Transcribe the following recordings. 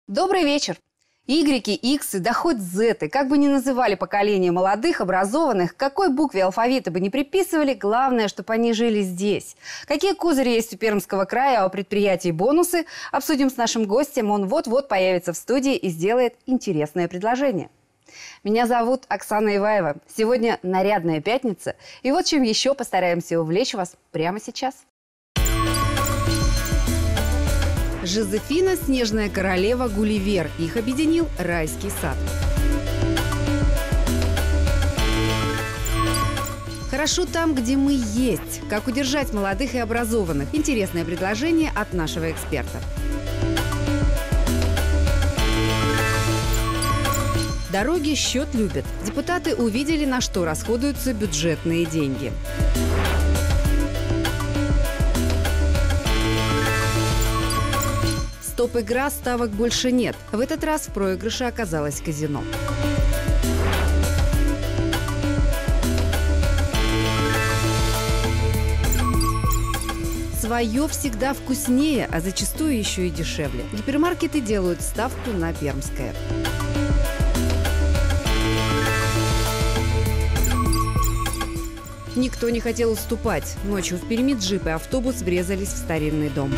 Добрый вечер. Игреки, иксы, да хоть зеты, как бы ни называли поколение молодых, образованных, к какой букве алфавита бы ни приписывали, главное, чтобы они жили здесь. Какие козыри есть у Пермского края, а у предприятий бонусы, обсудим с нашим гостем. Он вот-вот появится в студии и сделает интересное предложение. Меня зовут Оксана Иваева. Сегодня нарядная пятница. И вот чем еще постараемся увлечь вас прямо сейчас. Жозефина – снежная королева, Гулливер. Их объединил райский сад. Хорошо там, где мы есть. Как удержать молодых и образованных? Интересное предложение от нашего эксперта. Дороги счет любят. Депутаты увидели, на что расходуются бюджетные деньги. Стоп-игра, ставок больше нет. В этот раз в проигрыше оказалось казино. Свое всегда вкуснее, а зачастую еще и дешевле. Гипермаркеты делают ставку на пермское. Никто не хотел уступать. Ночью в Перми джип и автобус врезались в старинный дом.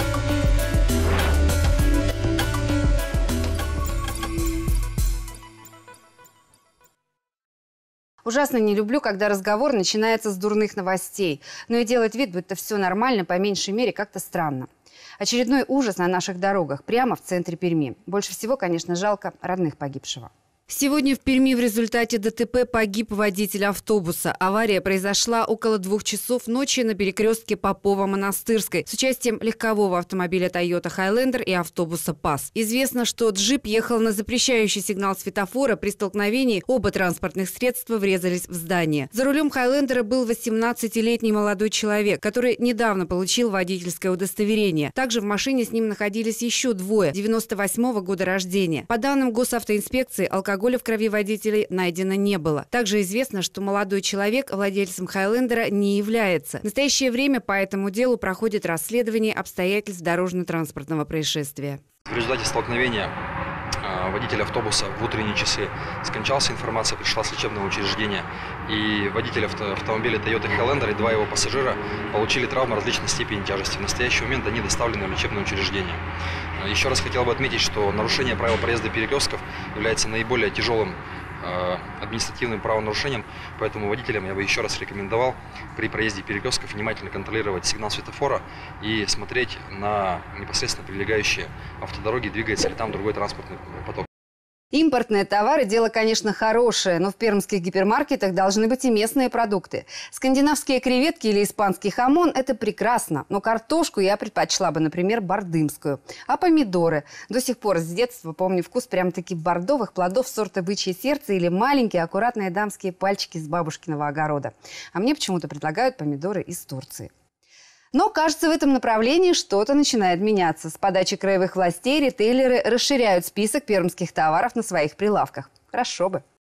Ужасно не люблю, когда разговор начинается с дурных новостей. Но и делать вид, будто все нормально, по меньшей мере, как-то странно. Очередной ужас на наших дорогах, прямо в центре Перми. Больше всего, конечно, жалко родных погибшего. Сегодня в Перми в результате ДТП погиб водитель автобуса. Авария произошла около 2 часов ночи на перекрестке Попова-Монастырской с участием легкового автомобиля Toyota Highlander и автобуса ПАС. Известно, что джип ехал на запрещающий сигнал светофора. При столкновении оба транспортных средства врезались в здание. За рулем Хайлендера был 18-летний молодой человек, который недавно получил водительское удостоверение. Также в машине с ним находились еще двое, 98-го года рождения. По данным госавтоинспекции, алкоголя в крови водителей найдено не было. Также известно, что молодой человек владельцем Хайлендера не является. В настоящее время по этому делу проходит расследование обстоятельств дорожно-транспортного происшествия. В результате столкновения водитель автобуса в утренние часы скончался. Информация пришла с лечебного учреждения. И водитель автомобиля Toyota Highlander и 2 его пассажира получили травмы различной степени тяжести. В настоящий момент они доставлены в лечебное учреждение. Еще раз хотел бы отметить, что нарушение правил проезда перекрестков является наиболее тяжелым административным правонарушением, поэтому водителям я бы еще раз рекомендовал при проезде перекрестков внимательно контролировать сигнал светофора и смотреть на непосредственно прилегающие автодороги, двигается ли там другой транспортный поток. Импортные товары – дело, конечно, хорошее, но в пермских гипермаркетах должны быть и местные продукты. Скандинавские креветки или испанский хамон – это прекрасно, но картошку я предпочла бы, например, бордымскую. А помидоры? До сих пор с детства помню вкус прям-таки бордовых плодов сорта бычье сердце или маленькие аккуратные дамские пальчики с бабушкиного огорода. А мне почему-то предлагают помидоры из Турции. Но, кажется, в этом направлении что-то начинает меняться. С подачи краевых властей ритейлеры расширяют список пермских товаров на своих прилавках. Хорошо бы.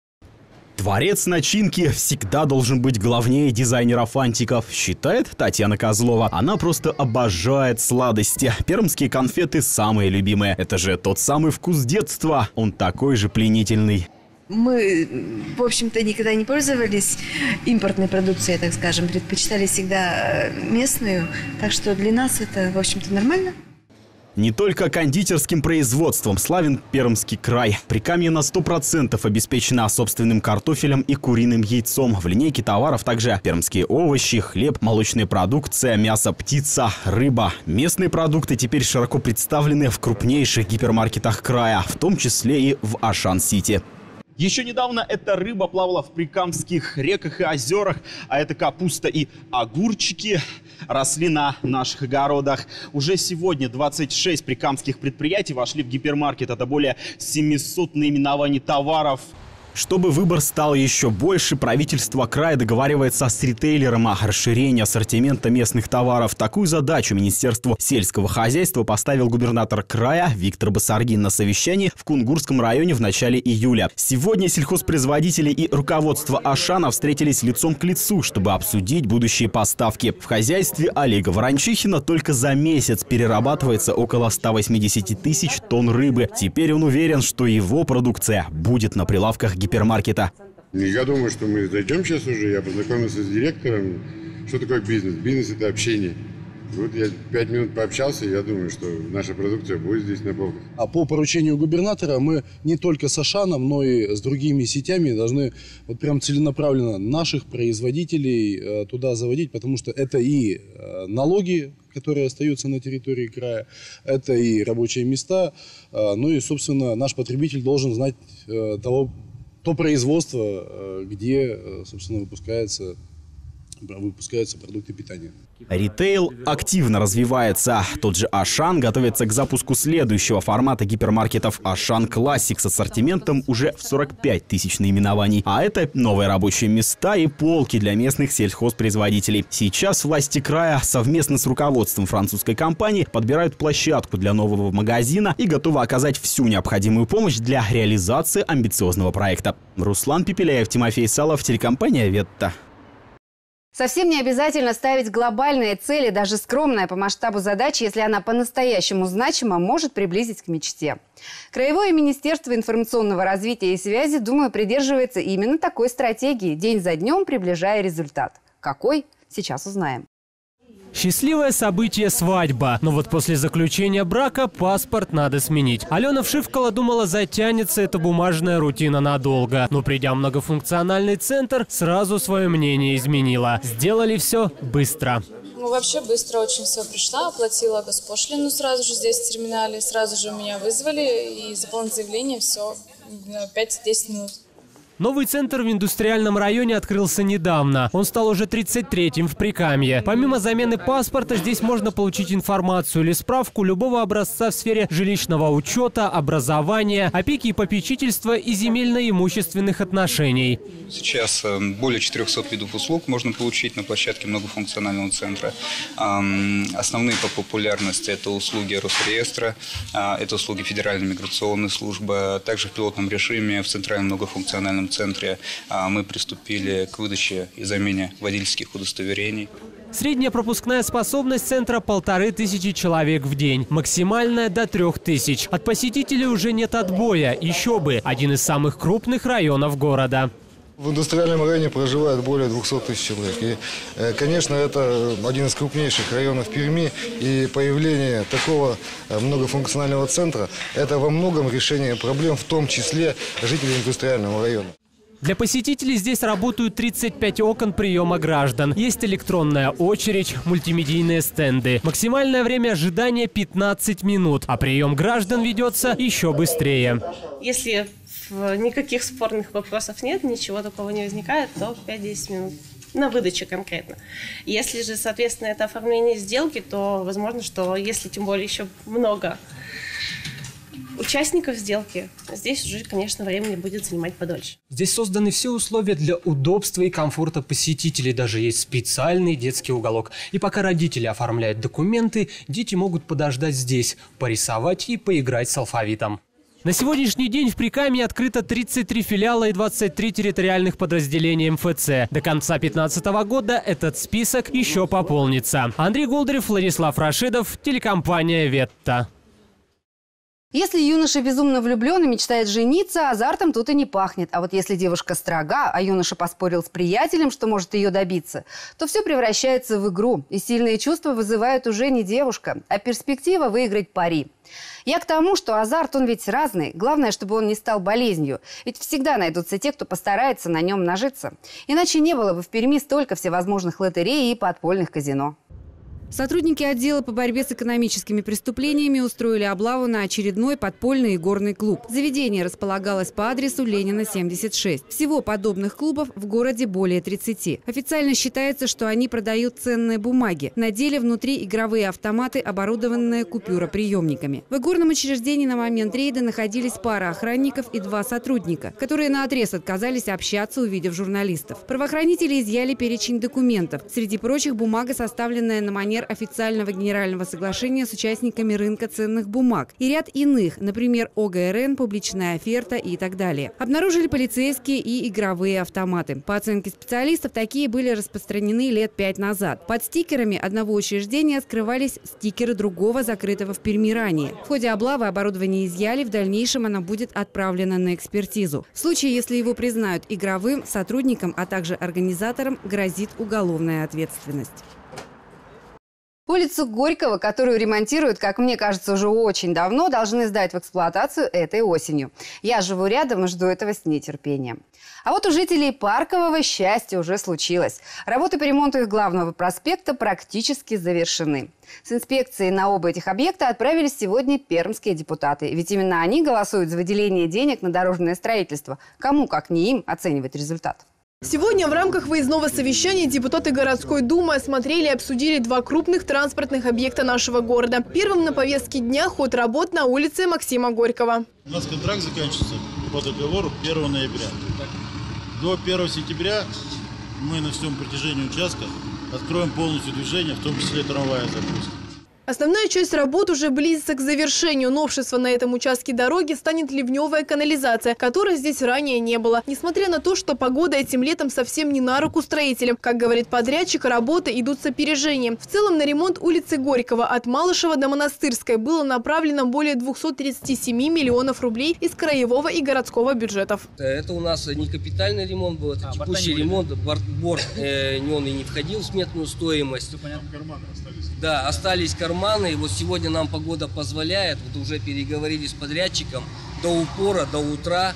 Творец начинки всегда должен быть главнее дизайнеров-фантиков, считает Татьяна Козлова. Она просто обожает сладости. Пермские конфеты самые любимые. Это же тот самый вкус детства. Он такой же пленительный. Мы, в общем-то, никогда не пользовались импортной продукцией, так скажем, предпочитали всегда местную, так что для нас это, в общем-то, нормально. Не только кондитерским производством славен Пермский край. Прикамье на 100% обеспечено собственным картофелем и куриным яйцом. В линейке товаров также пермские овощи, хлеб, молочная продукция, мясо, птица, рыба. Местные продукты теперь широко представлены в крупнейших гипермаркетах края, в том числе и в Ашан-Сити. Еще недавно эта рыба плавала в прикамских реках и озерах, а это капуста и огурчики росли на наших огородах. Уже сегодня 26 прикамских предприятий вошли в гипермаркет. Это более 700 наименований товаров. Чтобы выбор стал еще больше, правительство края договаривается с ритейлером о расширении ассортимента местных товаров. Такую задачу Министерству сельского хозяйства поставил губернатор края Виктор Басаргин на совещании в Кунгурском районе в начале июля. Сегодня сельхозпроизводители и руководство Ашана встретились лицом к лицу, чтобы обсудить будущие поставки. В хозяйстве Олега Ворончихина только за месяц перерабатывается около 180 тысяч тонн рыбы. Теперь он уверен, что его продукция будет на прилавках гипермаркета. Я думаю, что мы зайдем сейчас уже. Я познакомился с директором. Что такое бизнес? Бизнес – это общение. Вот я 5 минут пообщался, и я думаю, что наша продукция будет здесь на полках. А по поручению губернатора мы не только с Ашаном, но и с другими сетями должны вот прям целенаправленно наших производителей туда заводить, потому что это и налоги, которые остаются на территории края, это и рабочие места, ну и, собственно, наш потребитель должен знать то производство, где, собственно, выпускаются продукты питания. Ритейл активно развивается. Тот же Ашан готовится к запуску следующего формата гипермаркетов Ашан Классик с ассортиментом уже в 45 тысяч наименований. А это новые рабочие места и полки для местных сельхозпроизводителей. Сейчас власти края совместно с руководством французской компании подбирают площадку для нового магазина и готовы оказать всю необходимую помощь для реализации амбициозного проекта. Руслан Пепеляев, Тимофей Салов, телекомпания «Ветта». Совсем не обязательно ставить глобальные цели, даже скромная по масштабу задачи, если она по-настоящему значима, может приблизить к мечте. Краевое министерство информационного развития и связи, думаю, придерживается именно такой стратегии, день за днем приближая результат. Какой? Сейчас узнаем. Счастливое событие – свадьба. Но вот после заключения брака паспорт надо сменить. Алена Вшивкала думала, затянется эта бумажная рутина надолго. Но придя в многофункциональный центр, сразу свое мнение изменила. Сделали все быстро. Ну, вообще быстро очень все пришла, оплатила госпошлину сразу же здесь в терминале. Сразу же меня вызвали и заполнить заявление, все, 5-10 минут. Новый центр в индустриальном районе открылся недавно. Он стал уже 33-м в Прикамье. Помимо замены паспорта, здесь можно получить информацию или справку любого образца в сфере жилищного учета, образования, опеки и попечительства и земельно-имущественных отношений. Сейчас более 400 видов услуг можно получить на площадке многофункционального центра. Основные по популярности – это услуги Росреестра, это услуги Федеральной миграционной службы. Также в пилотном режиме в центральном многофункциональном центре мы приступили к выдаче и замене водительских удостоверений. Средняя пропускная способность центра – 1500 человек в день. Максимальная – до 3000. От посетителей уже нет отбоя. Еще бы. Один из самых крупных районов города. В индустриальном районе проживает более 200 тысяч человек. И, конечно, это один из крупнейших районов Перми. И появление такого многофункционального центра – это во многом решение проблем, в том числе жителей индустриального района. Для посетителей здесь работают 35 окон приема граждан. Есть электронная очередь, мультимедийные стенды. Максимальное время ожидания – 15 минут, а прием граждан ведется еще быстрее. Если никаких спорных вопросов нет, ничего такого не возникает, то 5-10 минут. На выдаче конкретно. Если же, соответственно, это оформление сделки, то возможно, что если тем более еще много участников сделки, здесь уже, конечно, времени будет занимать подольше. Здесь созданы все условия для удобства и комфорта посетителей. Даже есть специальный детский уголок. И пока родители оформляют документы, дети могут подождать здесь, порисовать и поиграть с алфавитом. На сегодняшний день в Прикамье открыто 33 филиала и 23 территориальных подразделения МФЦ. До конца 2015 года этот список еще пополнится. Андрей Голдарев, Владислав Рашидов, телекомпания «Ветта». Если юноша безумно влюблен и мечтает жениться, азартом тут и не пахнет. А вот если девушка строга, а юноша поспорил с приятелем, что может ее добиться, то все превращается в игру. И сильные чувства вызывают уже не девушка, а перспектива выиграть пари. Я к тому, что азарт, он ведь разный. Главное, чтобы он не стал болезнью. Ведь всегда найдутся те, кто постарается на нем нажиться. Иначе не было бы в Перми столько всевозможных лотерей и подпольных казино. Сотрудники отдела по борьбе с экономическими преступлениями устроили облаву на очередной подпольный игорный клуб. Заведение располагалось по адресу Ленина, 76. Всего подобных клубов в городе более 30. Официально считается, что они продают ценные бумаги. На деле внутри игровые автоматы, оборудованные купюроприемниками. В игорном учреждении на момент рейда находились пара охранников и 2 сотрудника, которые наотрез отказались общаться, увидев журналистов. Правоохранители изъяли перечень документов. Среди прочих бумага, составленная на манер официального генерального соглашения с участниками рынка ценных бумаг и ряд иных, например, ОГРН, публичная оферта и так далее. Обнаружили полицейские и игровые автоматы. По оценке специалистов, такие были распространены лет 5 назад. Под стикерами одного учреждения скрывались стикеры другого, закрытого в Перми ранее. В ходе облавы оборудование изъяли, в дальнейшем оно будет отправлено на экспертизу. В случае, если его признают игровым, сотрудникам, а также организаторам грозит уголовная ответственность. Улицу Горького, которую ремонтируют, как мне кажется, уже очень давно, должны сдать в эксплуатацию этой осенью. Я живу рядом и жду этого с нетерпением. А вот у жителей Паркового счастье уже случилось. Работы по ремонту их главного проспекта практически завершены. С инспекцией на оба этих объекта отправились сегодня пермские депутаты. Ведь именно они голосуют за выделение денег на дорожное строительство. Кому, как не им, оценивать результат. Сегодня в рамках выездного совещания депутаты городской думы осмотрели и обсудили 2 крупных транспортных объекта нашего города. Первым на повестке дня ход работ на улице Максима Горького. У нас контракт заканчивается по договору 1 ноября. До 1 сентября мы на всем протяжении участка откроем полностью движение, в том числе трамвая запустим. Основная часть работ уже близится к завершению. Новшество на этом участке дороги станет ливневая канализация, которой здесь ранее не было. Несмотря на то, что погода этим летом совсем не на руку строителям. Как говорит подрядчик, работы идут с опережением. В целом на ремонт улицы Горького от Малышева до Монастырской было направлено более 237 миллионов рублей из краевого и городского бюджетов. Это у нас не капитальный ремонт был, это текущий ремонт. Борт он и не входил в сметную стоимость. Карманы остались. Да, остались карманы. И вот сегодня нам погода позволяет, вот уже переговорили с подрядчиком, до упора, до утра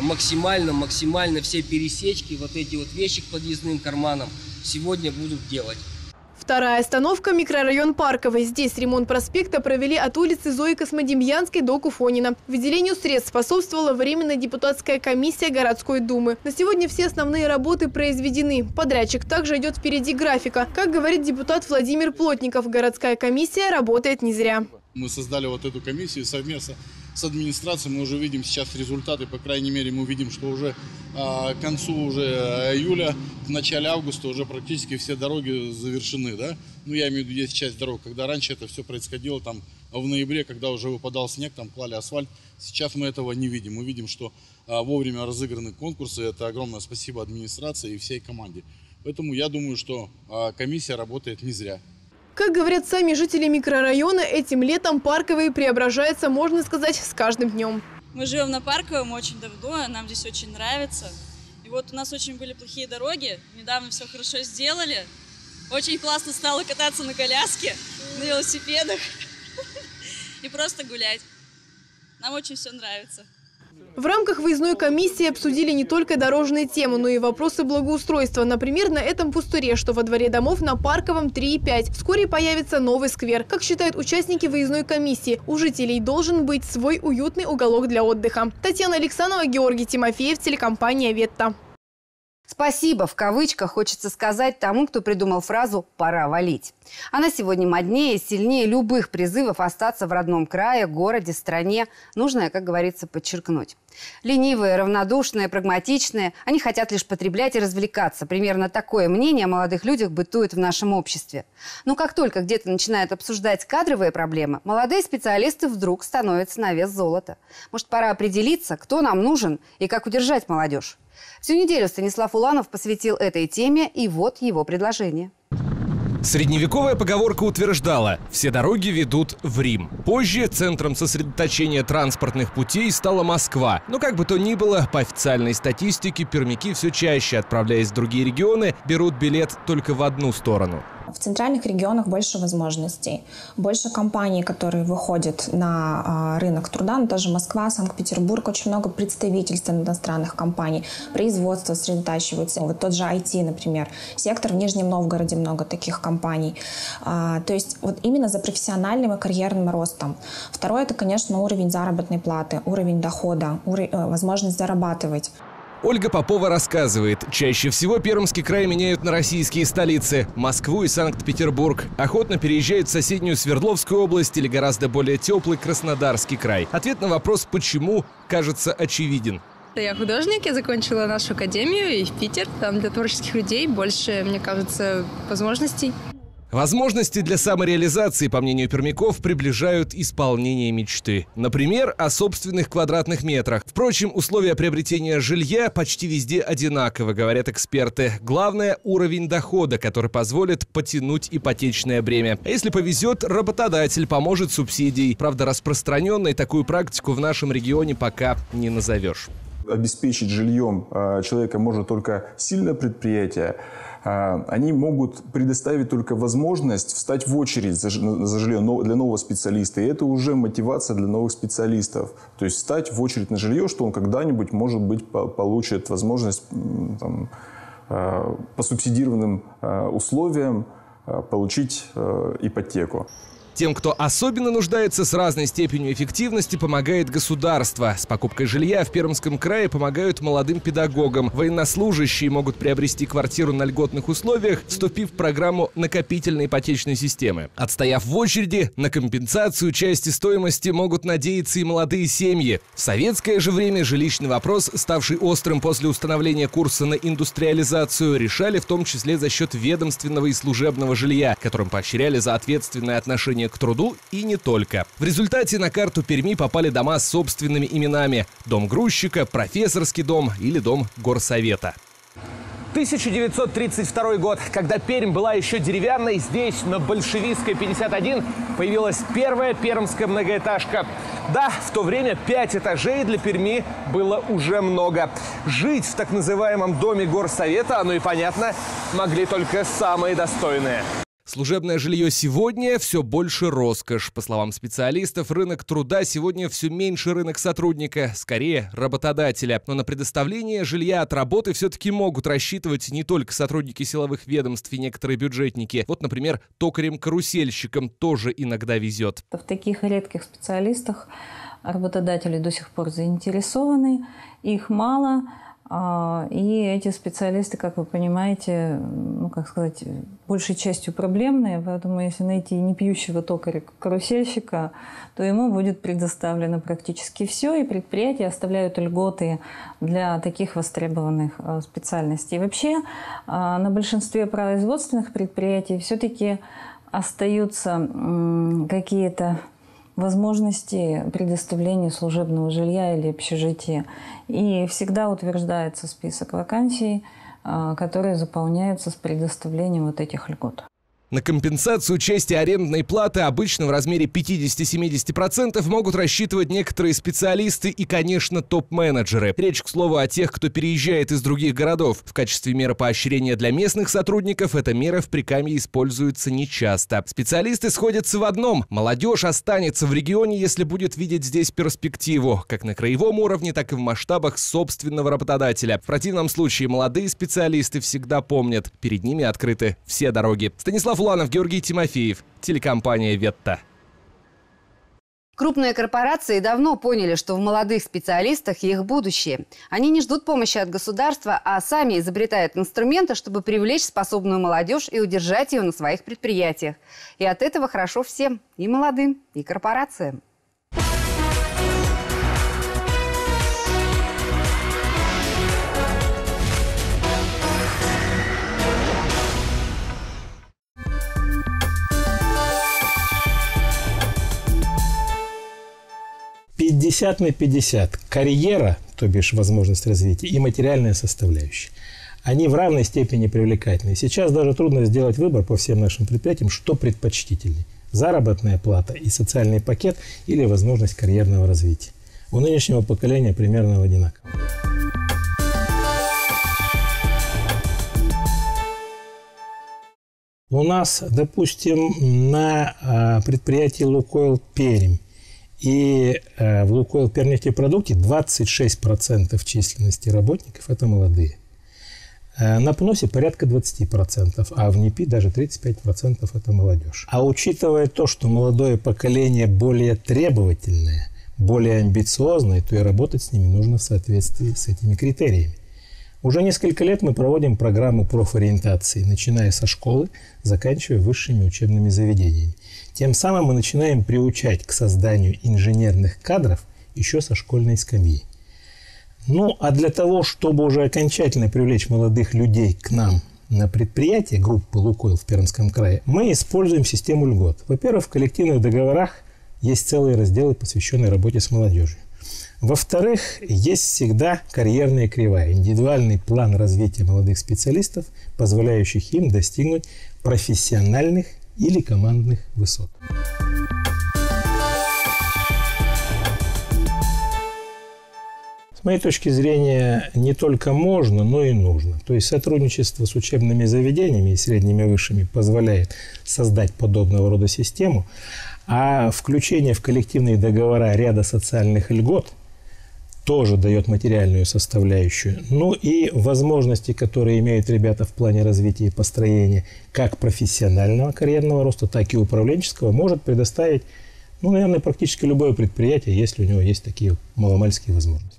максимально все пересечки, вот эти вот вещи к подъездным карманам сегодня будут делать. Вторая остановка – микрорайон Парковый. Здесь ремонт проспекта провели от улицы Зои Космодемьянской до Куфонина. Выделению средств способствовала Временная депутатская комиссия городской думы. На сегодня все основные работы произведены. Подрядчик также идет впереди графика. Как говорит депутат Владимир Плотников, городская комиссия работает не зря. Мы создали вот эту комиссию совместно с администрацией. Мы уже видим сейчас результаты. По крайней мере, мы видим, что уже к концу уже июля, в начале августа уже практически все дороги завершены. Да? Ну, я имею в виду, есть часть дорог, когда раньше это все происходило там в ноябре, когда уже выпадал снег, там клали асфальт. Сейчас мы этого не видим. Мы видим, что вовремя разыграны конкурсы. Это огромное спасибо администрации и всей команде. Поэтому я думаю, что комиссия работает не зря. Как говорят сами жители микрорайона, этим летом Парковый преображается, можно сказать, с каждым днем. Мы живем на Парковом очень давно, нам здесь очень нравится. И вот у нас очень были плохие дороги, недавно все хорошо сделали. Очень классно стало кататься на коляске, на велосипедах и просто гулять. Нам очень все нравится. В рамках выездной комиссии обсудили не только дорожные темы, но и вопросы благоустройства. Например, на этом пустыре, что во дворе домов на Парковом 3 и 5. Вскоре появится новый сквер. Как считают участники выездной комиссии, у жителей должен быть свой уютный уголок для отдыха. Татьяна Александрова, Георгий Тимофеев, телекомпания «Ветта». Спасибо, в кавычках, хочется сказать тому, кто придумал фразу «пора валить». Она сегодня моднее и сильнее любых призывов остаться в родном крае, городе, стране. Нужно, как говорится, подчеркнуть. Ленивые, равнодушные, прагматичные. Они хотят лишь потреблять и развлекаться. Примерно такое мнение о молодых людях бытует в нашем обществе. Но как только где-то начинают обсуждать кадровые проблемы, молодые специалисты вдруг становятся на вес золота. Может, пора определиться, кто нам нужен и как удержать молодежь? Всю неделю Станислав Уланов посвятил этой теме, и вот его предложение. Средневековая поговорка утверждала: все дороги ведут в Рим. Позже центром сосредоточения транспортных путей стала Москва. Но как бы то ни было, по официальной статистике, пермяки все чаще, отправляясь в другие регионы, берут билет только в одну сторону. В центральных регионах больше возможностей, больше компаний, которые выходят на рынок труда, но тоже Москва, Санкт-Петербург, очень много представительств иностранных компаний, производство сосредотачивается, вот тот же IT, например, сектор в Нижнем Новгороде много таких компаний. То есть вот именно за профессиональным и карьерным ростом. Второе – это, конечно, уровень заработной платы, уровень дохода, возможность зарабатывать. Ольга Попова рассказывает, чаще всего Пермский край меняют на российские столицы – Москву и Санкт-Петербург. Охотно переезжают в соседнюю Свердловскую область или гораздо более теплый Краснодарский край. Ответ на вопрос «почему?» кажется очевиден. Я художник, я закончила нашу академию и в Питер. Там для творческих людей больше, мне кажется, возможностей. Возможности для самореализации, по мнению пермяков, приближают исполнение мечты. Например, о собственных квадратных метрах. Впрочем, условия приобретения жилья почти везде одинаковы, говорят эксперты. Главное – уровень дохода, который позволит потянуть ипотечное бремя. А если повезет, работодатель поможет субсидией. Правда, распространенной такую практику в нашем регионе пока не назовешь. Обеспечить жильем человека может только сильное предприятие. Они могут предоставить только возможность встать в очередь за жилье для нового специалиста. И это уже мотивация для новых специалистов. То есть встать в очередь на жилье, что он когда-нибудь, может быть, получит возможность там, по субсидированным условиям получить ипотеку. Тем, кто особенно нуждается, с разной степенью эффективности помогает государство. С покупкой жилья в Пермском крае помогают молодым педагогам. Военнослужащие могут приобрести квартиру на льготных условиях, вступив в программу накопительной ипотечной системы. Отстояв в очереди, на компенсацию части стоимости могут надеяться и молодые семьи. В советское же время жилищный вопрос, ставший острым после установления курса на индустриализацию, решали в том числе за счет ведомственного и служебного жилья, которым поощряли за ответственное отношение к труду и не только. В результате на карту Перми попали дома с собственными именами: дом грузчика, профессорский дом или дом горсовета. 1932 год, когда Пермь была еще деревянной, здесь, на Большевистской 51, появилась первая пермская многоэтажка. Да, в то время 5 этажей для Перми было уже много. Жить в так называемом доме горсовета, оно и понятно, могли только самые достойные. Служебное жилье сегодня все больше роскошь. По словам специалистов, рынок труда сегодня все меньше рынок сотрудника, скорее работодателя. Но на предоставление жилья от работы все-таки могут рассчитывать не только сотрудники силовых ведомств и некоторые бюджетники. Вот, например, токарем-карусельщикам тоже иногда везет. В таких редких специалистах работодатели до сих пор заинтересованы, их мало. И эти специалисты, как вы понимаете, ну, как сказать, большей частью проблемные. Поэтому если найти непьющего токаря-карусельщика, то ему будет предоставлено практически все, и предприятия оставляют льготы для таких востребованных специальностей. И вообще на большинстве производственных предприятий все-таки остаются какие-то возможности предоставления служебного жилья или общежития. И всегда утверждается список вакансий, которые заполняются с предоставлением вот этих льгот. На компенсацию части арендной платы обычно в размере 50-70% могут рассчитывать некоторые специалисты и, конечно, топ-менеджеры. Речь, к слову, о тех, кто переезжает из других городов. В качестве меры поощрения для местных сотрудников эта мера в Прикамье используется нечасто. Специалисты сходятся в одном: молодежь останется в регионе, если будет видеть здесь перспективу, как на краевом уровне, так и в масштабах собственного работодателя. В противном случае молодые специалисты всегда помнят: перед ними открыты все дороги. Станислав Уланов, Георгий Тимофеев, телекомпания «Ветта». Крупные корпорации давно поняли, что в молодых специалистах их будущее. Они не ждут помощи от государства, а сами изобретают инструменты, чтобы привлечь способную молодежь и удержать ее на своих предприятиях. И от этого хорошо всем, и молодым, и корпорациям. На 50. Карьера, то бишь возможность развития, и материальная составляющая. Они в равной степени привлекательны. Сейчас даже трудно сделать выбор по всем нашим предприятиям, что предпочтительнее. Заработная плата и социальный пакет или возможность карьерного развития. У нынешнего поколения примерно одинаково. У нас, допустим, на предприятии «Лукойл Пермь» и в «Лукойл Пермнефтепродукте» 26% численности работников – это молодые. На ПНОСе порядка 20%, а в НИПИ даже 35% – это молодежь. А учитывая то, что молодое поколение более требовательное, более амбициозное, то и работать с ними нужно в соответствии с этими критериями. Уже несколько лет мы проводим программу профориентации, начиная со школы, заканчивая высшими учебными заведениями. Тем самым мы начинаем приучать к созданию инженерных кадров еще со школьной скамьи. Ну, а для того, чтобы уже окончательно привлечь молодых людей к нам на предприятие группы «Лукойл» в Пермском крае, мы используем систему льгот. Во-первых, в коллективных договорах есть целые разделы, посвященные работе с молодежью. Во-вторых, есть всегда карьерная кривая, индивидуальный план развития молодых специалистов, позволяющих им достигнуть профессиональных или командных высот. С моей точки зрения, не только можно, но и нужно. То есть сотрудничество с учебными заведениями и средними и высшими позволяет создать подобного рода систему, а включение в коллективные договора ряда социальных льгот тоже дает материальную составляющую. Ну и возможности, которые имеют ребята в плане развития и построения как профессионального карьерного роста, так и управленческого, может предоставить, ну, наверное, практически любое предприятие, если у него есть такие маломальские возможности.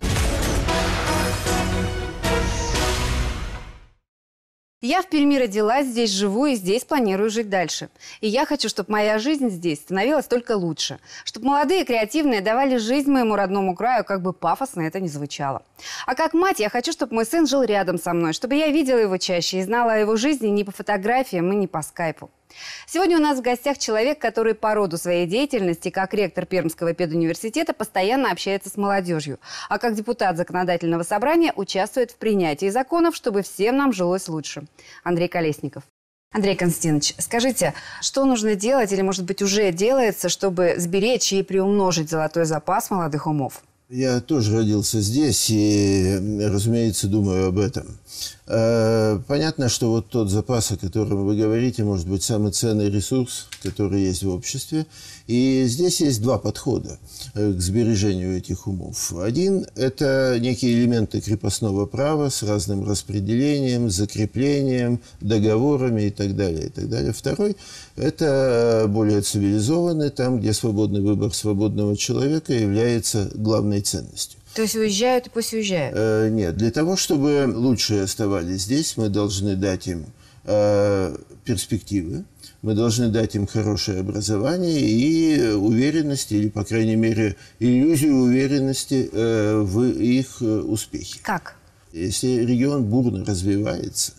Я в Перми родилась, здесь живу и здесь планирую жить дальше. И я хочу, чтобы моя жизнь здесь становилась только лучше. Чтобы молодые и креативные давали жизнь моему родному краю, как бы пафосно это ни звучало. А как мать я хочу, чтобы мой сын жил рядом со мной, чтобы я видела его чаще и знала о его жизни не по фотографиям и не по скайпу. Сегодня у нас в гостях человек, который по роду своей деятельности, как ректор Пермского педуниверситета, постоянно общается с молодежью, а как депутат законодательного собрания участвует в принятии законов, чтобы всем нам жилось лучше. Андрей Колесников. Андрей Константинович, скажите, что нужно делать или, может быть, уже делается, чтобы сберечь и приумножить золотой запас молодых умов? Я тоже родился здесь и, разумеется, думаю об этом. Понятно, что вот тот запас, о котором вы говорите, может быть самый ценный ресурс, который есть в обществе. И здесь есть два подхода к сбережению этих умов. Один – это некие элементы крепостного права с разным распределением, закреплением, договорами и так далее, и так далее. Второй – это более цивилизованный, там, где свободный выбор свободного человека является главной ценностью. То есть уезжают и пусть уезжают? Нет. Для того, чтобы лучшие оставались здесь, мы должны дать им перспективы, мы должны дать им хорошее образование и уверенность, или, по крайней мере, иллюзию уверенности в их успехе. Как? Если регион бурно развивается,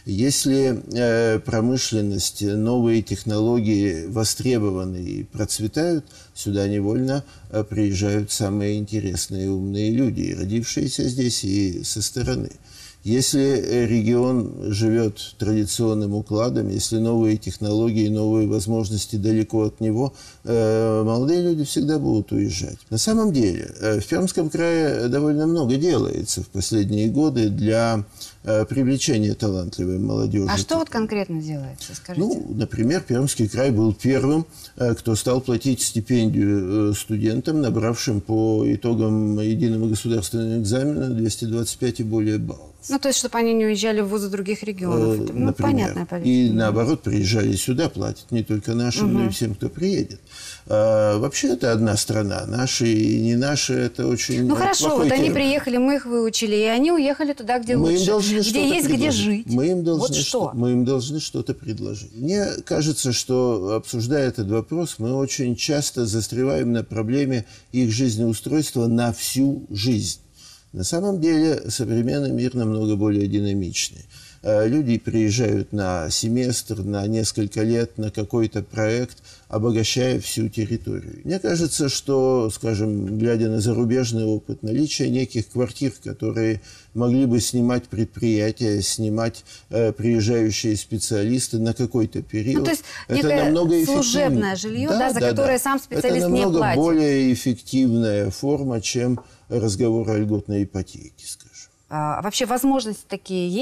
если промышленность, новые технологии востребованы и процветают, сюда невольно приезжают самые интересные умные люди, родившиеся здесь и со стороны. Если регион живет традиционным укладом, если новые технологии, новые возможности далеко от него, молодые люди всегда будут уезжать. На самом деле, в Пермском крае довольно много делается в последние годы для привлечения талантливой молодежи. А что вот конкретно делается, скажите? Ну, например, Пермский край был первым, кто стал платить стипендию студентам, набравшим по итогам единого государственного экзамена 225 и более баллов. Ну, то есть, чтобы они не уезжали в вузы других регионов. Это, ну, понятная политика. И наоборот, приезжали сюда, платят не только нашим, но и всем, кто приедет. Вообще, это одна страна. Наши и не наши, это очень Ну, хорошо, вот они приехали, мы их выучили, и они уехали туда, где мы лучше. Им должны где есть, предложить. где жить. Мы им должны, вот мы им должны что-то предложить. Мне кажется, что, обсуждая этот вопрос, мы очень часто застреваем на проблеме их жизнеустройства на всю жизнь. На самом деле современный мир намного более динамичный. Люди приезжают на семестр, на несколько лет, на какой-то проект, обогащая всю территорию. Мне кажется, что, скажем, глядя на зарубежный опыт, наличие неких квартир, которые могли бы снимать предприятия, снимать приезжающие специалисты на какой-то период. Ну, то есть это намного эффективнее. Служебное жилье, за которое сам специалист не платит. Это намного более эффективная форма, чем разговор о льготной ипотеке, скажем. А вообще возможности такие есть?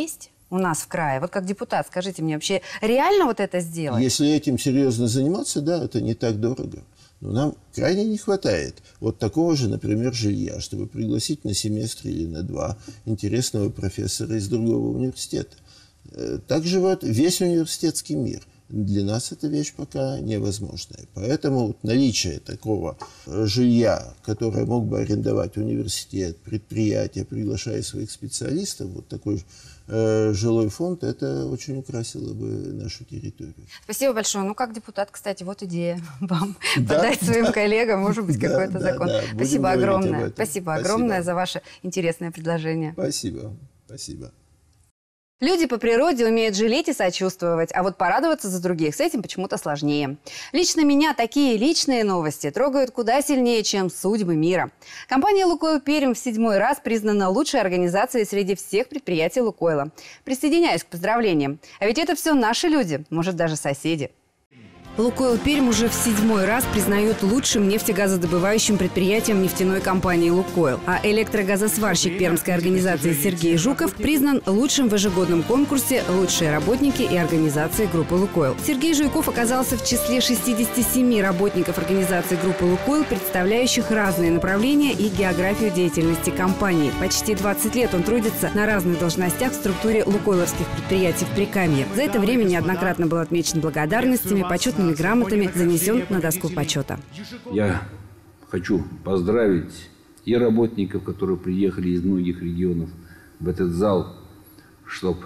у нас в крае? Вот как депутат, скажите мне, вообще реально вот это сделать? Если этим серьезно заниматься, да, это не так дорого. Но нам крайне не хватает вот такого же, например, жилья, чтобы пригласить на семестр или на 2 интересного профессора из другого университета. Также вот весь университетский мир. Для нас эта вещь пока невозможная. Поэтому вот наличие такого жилья, которое мог бы арендовать университет, предприятие, приглашая своих специалистов, вот такой жилой фонд, это очень украсило бы нашу территорию. Спасибо большое. Ну, как депутат, кстати, вот идея вам подать своим коллегам, может быть, какой-то закон. Спасибо огромное. Спасибо огромное за ваше интересное предложение. Спасибо. Спасибо. Люди по природе умеют жалеть и сочувствовать, а вот порадоваться за других с этим почему-то сложнее. Лично меня такие личные новости трогают куда сильнее, чем судьбы мира. Компания «Лукойл Пермь» в 7-й раз признана лучшей организацией среди всех предприятий «Лукойла». Присоединяюсь к поздравлениям. А ведь это все наши люди, может, даже соседи. «Лукойл Пермь» уже в 7-й раз признают лучшим нефтегазодобывающим предприятием нефтяной компании «Лукойл». А электрогазосварщик пермской организации Сергей Жуков признан лучшим в ежегодном конкурсе «Лучшие работники и организации группы «Лукойл». Сергей Жуйков оказался в числе 67 работников организации группы «Лукойл», представляющих разные направления и географию деятельности компании. Почти 20 лет он трудится на разных должностях в структуре лукойловских предприятий в Прикамье. За это время неоднократно был отмечен благодарностями, почетными грамотами, занесен на доску почета. Я хочу поздравить и работников, которые приехали из многих регионов в этот зал, чтобы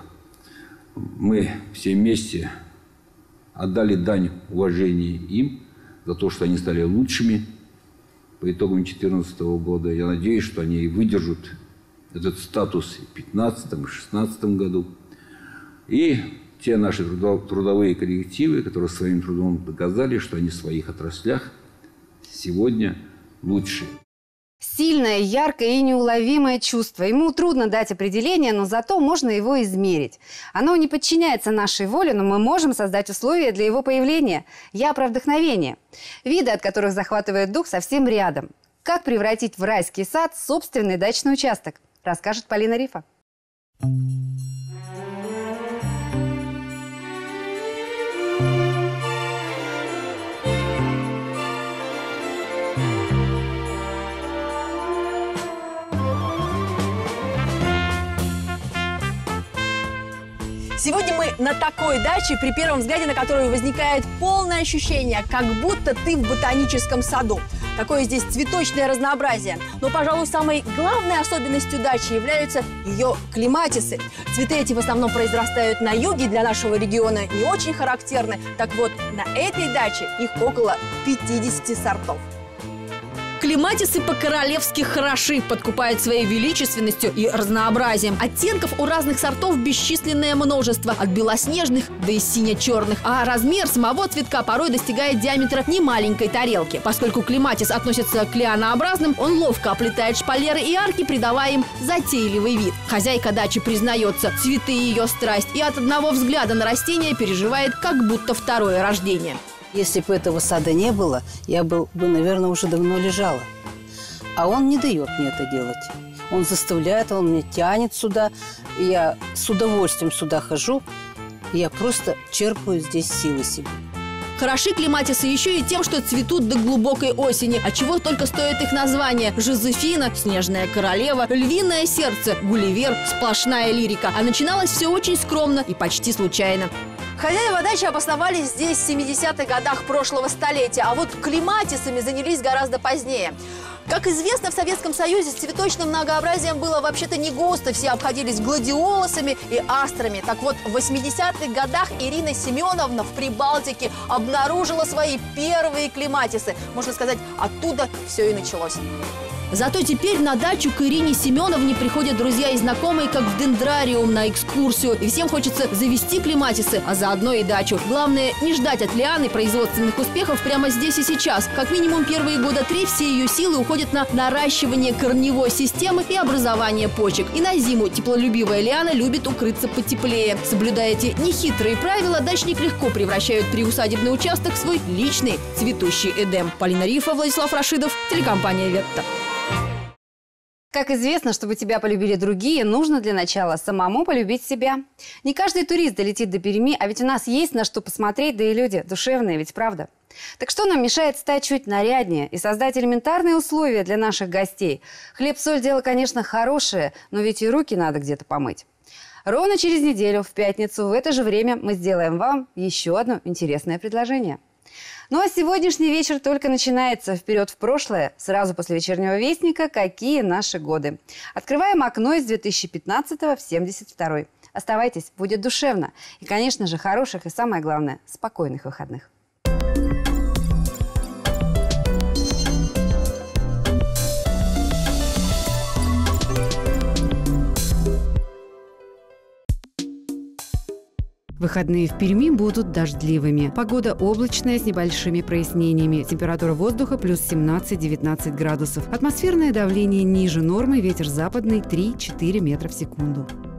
мы все вместе отдали дань уважения им за то, что они стали лучшими по итогам 2014 года. Я надеюсь, что они выдержат этот статус и в 2015 и в 2016 году. И те наши трудовые коллективы, которые своим трудом доказали, что они в своих отраслях сегодня лучшие. Сильное, яркое и неуловимое чувство. Ему трудно дать определение, но зато можно его измерить. Оно не подчиняется нашей воле, но мы можем создать условия для его появления. Я про вдохновение. Виды, от которых захватывает дух, совсем рядом. Как превратить в райский сад собственный дачный участок, расскажет Полина Рифа. Сегодня мы на такой даче, при первом взгляде на которую возникает полное ощущение, как будто ты в ботаническом саду. Такое здесь цветочное разнообразие. Но, пожалуй, самой главной особенностью дачи являются ее клематисы. Цветы эти в основном произрастают на юге, для нашего региона не очень характерны. Так вот, на этой даче их около 50 сортов. Клематисы по-королевски хороши, подкупают своей величественностью и разнообразием. Оттенков у разных сортов бесчисленное множество, от белоснежных до сине-черных. А размер самого цветка порой достигает диаметра немаленькой тарелки. Поскольку клематис относится к лианообразным, он ловко оплетает шпалеры и арки, придавая им затейливый вид. Хозяйка дачи признается, цветы ее страсть, и от одного взгляда на растение переживает как будто второе рождение. Если бы этого сада не было, я бы, наверное, уже давно лежала. А он не дает мне это делать. Он заставляет, он меня тянет сюда. И я с удовольствием сюда хожу. И я просто черпаю здесь силы себе. Хороши клематисы еще и тем, что цветут до глубокой осени. От чего только стоит их название: Жозефина, Снежная королева, Львиное сердце, Гулливер, сплошная лирика. А начиналось все очень скромно и почти случайно. Хозяева дачи обосновались здесь в 70-х годах прошлого столетия, а вот клематисами занялись гораздо позднее. Как известно, в Советском Союзе с цветочным многообразием было вообще-то не густо. Все обходились гладиолусами и астрами. Так вот, в 80-х годах Ирина Семеновна в Прибалтике обнаружила свои первые клематисы. Можно сказать, оттуда все и началось. Зато теперь на дачу к Ирине Семеновне приходят друзья и знакомые, как в дендрариум на экскурсию. И всем хочется завести клематисы, а заодно и дачу. Главное, не ждать от лианы производственных успехов прямо здесь и сейчас. Как минимум первые года 3 все ее силы уходят на наращивание корневой системы и образование почек. И на зиму теплолюбивая лиана любит укрыться потеплее. Соблюдая эти нехитрые правила, дачник легко превращает приусадебный участок в свой личный цветущий Эдем. Полина Рифа, Владислав Рашидов, телекомпания «Ветта». Как известно, чтобы тебя полюбили другие, нужно для начала самому полюбить себя. Не каждый турист долетит до Перми, а ведь у нас есть на что посмотреть, да и люди душевные, ведь правда? Так что нам мешает стать чуть наряднее и создать элементарные условия для наших гостей? Хлеб-соль – дело, конечно, хорошее, но ведь и руки надо где-то помыть. Ровно через неделю, в пятницу, в это же время мы сделаем вам еще одно интересное предложение. Ну а сегодняшний вечер только начинается. Вперед в прошлое. Сразу после вечернего вестника «Какие наши годы?». Открываем окно из 2015 в 72. Оставайтесь, будет душевно. И, конечно же, хороших и, самое главное, спокойных выходных. Выходные в Перми будут дождливыми. Погода облачная с небольшими прояснениями. Температура воздуха плюс 17-19 градусов. Атмосферное давление ниже нормы, ветер западный 3-4 метра в секунду.